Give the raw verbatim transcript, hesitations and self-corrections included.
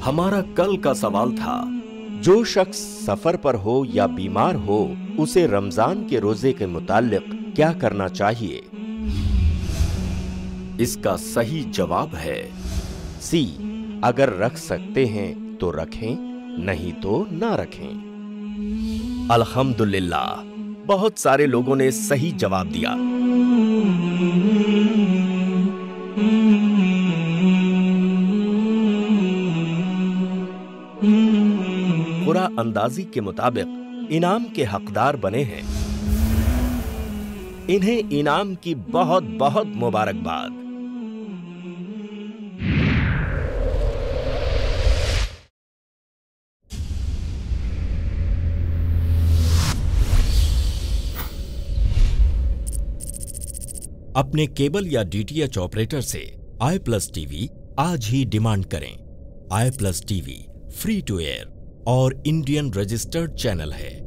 हमारा कल का सवाल था, जो शख्स सफर पर हो या बीमार हो उसे रमजान के रोजे के मुताल्लिक क्या करना चाहिए? इसका सही जवाब है सी, अगर रख सकते हैं तो रखें, नहीं तो ना रखें। अल्हम्दुलिल्लाह, बहुत सारे लोगों ने सही जवाब दिया। पूरा अंदाजी के मुताबिक इनाम के हकदार बने हैं। इन्हें इनाम की बहुत बहुत मुबारकबाद। अपने केबल या डीटीएच ऑपरेटर से आई प्लस टीवी आज ही डिमांड करें। I plus TV free to air और इंडियन रजिस्टर्ड चैनल है।